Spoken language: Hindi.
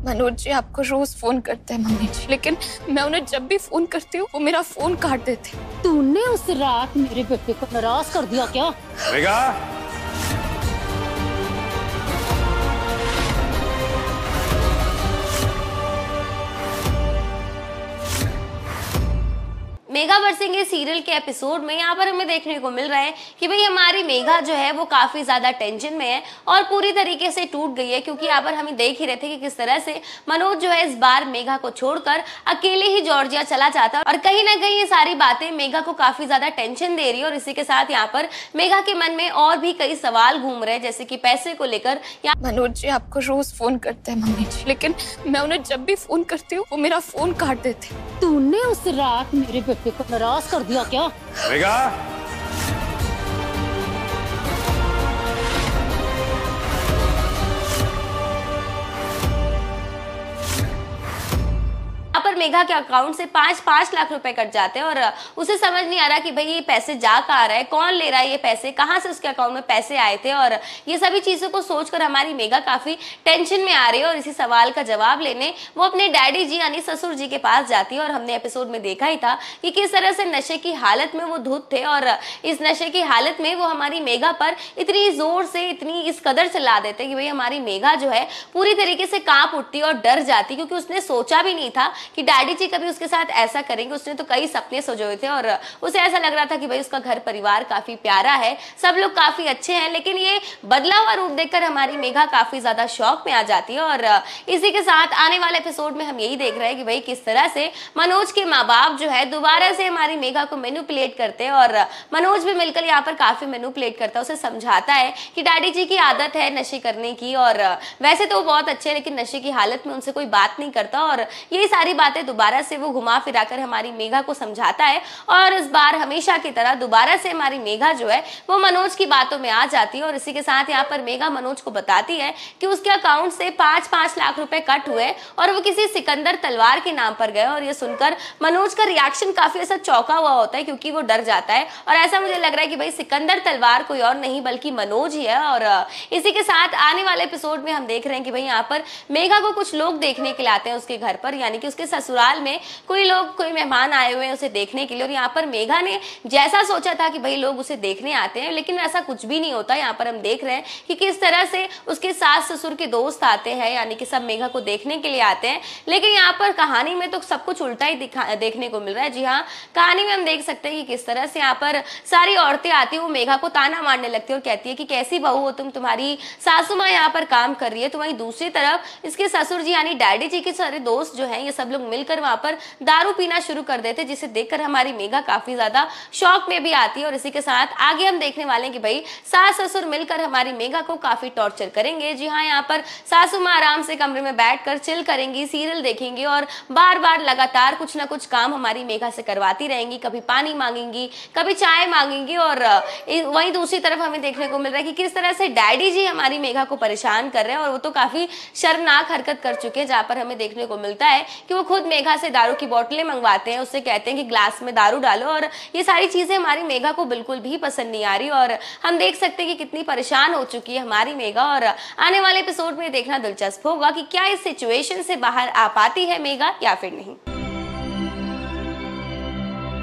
मनोज जी आपको रोज फोन करते हैं मम्मी जी, लेकिन मैं उन्हें जब भी फोन करती हूँ वो मेरा फोन काट देते हैं। तूने उस रात मेरे बेटे को नाराज कर दिया क्या? मेघा, मेघा बरसेंगे सीरियल के एपिसोड में यहाँ पर हमें देखने को मिल रहा है कि भाई हमारी मेघा जो है वो काफी ज्यादा टेंशन में है और पूरी तरीके से टूट गई है, क्योंकि यहाँ पर हम देख ही रहे थे कि किस तरह से मनोज जो है इस बार मेघा को छोड़कर अकेले ही जॉर्जिया चला जाता है और कहीं ना कहीं ये सारी बातें मेघा को काफी ज्यादा टेंशन दे रही है। और इसी के साथ यहाँ पर मेघा के मन में और भी कई सवाल घूम रहे हैं, जैसे कि पैसे को लेकर। मनोज जी आपको रोज फोन करते हैं मम्मी जी, लेकिन मैं उन्हें जब भी फोन करती हूँ वो मेरा फोन काट देते हैं। तूने उस रात मेरे बेटे को नाराज कर दिया क्या? मेघा, पर मेघा के अकाउंट से 5-5 लाख रुपए कट जाते हैं और उसे समझ नहीं आ रहा कि भाई ये पैसे जा कहाँ रहा है, कौन ले रहा है ये पैसे, कहाँ से उसके अकाउंट में पैसे आए थे। और ये सभी चीजों को सोचकर हमारी मेघा काफी टेंशन में आ रही है और इसी सवाल का जवाब लेने वो अपने डैडी जी यानी ससुर जी के पास जाती है। और हमने एपिसोड में देखा ही था कि किस तरह से नशे की हालत में वो धुत थे और इस नशे की हालत में वो हमारी मेघा पर इतनी जोर से इतनी इस कदर चला देते कि भाई हमारी मेघा जो है पूरी तरीके से कांप उठती और डर जाती, क्योंकि उसने सोचा भी नहीं था कि डैडी जी कभी उसके साथ ऐसा करेंगे। उसने तो कई सपने सजोए थे और उसे ऐसा लग रहा था कि भाई उसका घर परिवार काफी प्यारा है, सब लोग काफी अच्छे हैं, लेकिन ये बदला हुआ रूप देखकर हमारी मेघा काफी ज्यादा शौक में आ जाती है। और इसी के साथ आने वाले एपिसोड में हम यही देख रहे हैं कि भाई किस तरह से मनोज के माँ बाप जो है दोबारा से हमारी मेघा को मैनिपुलेट करते हैं और मनोज भी मिलकर यहाँ पर काफी मैनिपुलेट करता है, उसे समझाता है कि डैडी जी की आदत है नशे करने की और वैसे तो वो बहुत अच्छे हैं, लेकिन नशे की हालत में उनसे कोई बात नहीं करता। और यही सारी बातें दोबारा से वो घुमा फिरा कर हमारी मेघा को समझाता है और इस बार हमेशा की तरह दोबारा से हमारी मेघा जो है वो मनोज की बातों में आ जाती है। और इसी के साथ यहाँ पर मेघा मनोज को बताती है कि उसके अकाउंट से 5-5 लाख रुपए कट हुए और वो किसी सिकंदर तलवार के नाम पर गए। और ये सुनकर मनोज का रिएक्शन काफी ऐसा चौंका हुआ होता है, क्योंकि वो डर जाता है और ऐसा मुझे लग रहा है कि भाई सिकंदर तलवार कोई और नहीं बल्कि मनोज ही है। और इसी के साथ आने वाले एपिसोड में हम देख रहे हैं कि भाई यहाँ पर मेघा को कुछ लोग देखने के लिए आते हैं उसके घर पर, यानी कि उसके ससुराल में कोई मेहमान आए हुए हैं उसे देखने के लिए। और यहाँ पर मेघा ने जैसा सोचा था कि भाई लोग उसे देखने आते हैं, लेकिन ऐसा कुछ भी नहीं होता। यहाँ पर हम देख रहे हैं कि किस तरह से उसके सास ससुर के दोस्त आते हैं, यानी कि सब मेघा को देखने के लिए आते हैं, लेकिन यहाँ पर कहानी में तो सब कुछ उल्टा ही देखने को मिल रहा है। जी हाँ, कहानी में हम देख सकते हैं कि किस तरह से यहाँ पर सारी औरतें आती है, वो मेघा को ताना मारने लगती है और कहती है कि कैसी बहू हो तुम, तुम्हारी सासू माँ यहाँ पर काम कर रही है। तो वहीं दूसरी तरफ इसके ससुर जी यानी डैडी जी के सारे दोस्त जो हैं ये सब लोग मिलकर वहां पर दारू पीना शुरू कर देते, जिसे देखकर हमारी मेघा काफी ज्यादा शौक में भी आती है। और इसी के साथ आगे हम देखने वाले हैं कि भाई सास ससुर मिलकर हमारी मेघा को काफी टॉर्चर करेंगे। जी हाँ, यहाँ पर सासू माँ आराम से कमरे में बैठकर चिल करेंगी, सीरियल देखेंगी और बार बार लगातार कुछ ना कुछ काम हमारी मेघा से करवाती रहेंगी, कभी पानी मांगेंगी, कभी चाय मांगेंगी। और वहीं दूसरी तरफ हमें देखने को मिल रहा है कि किस तरह से डैडी जी हमारी मेघा को परेशान कर रहे हैं और वो तो काफी शर्मनाक हरकत कर चुके हैं, जहाँ पर हमें देखने को मिलता है कि वो खुद मेघा से दारू की बोतलें मंगवाते हैं, उससे कहते हैं कि ग्लास में दारू डालो। और ये सारी चीजें हमारी मेघा को बिल्कुल भी पसंद नहीं आ रही और हम देख सकते हैं कि कितनी परेशान हो चुकी है हमारी मेघा। और आने वाले एपिसोड में देखना दिलचस्प होगा कि क्या इस सिचुएशन से बाहर आ पाती है मेघा या फिर नहीं।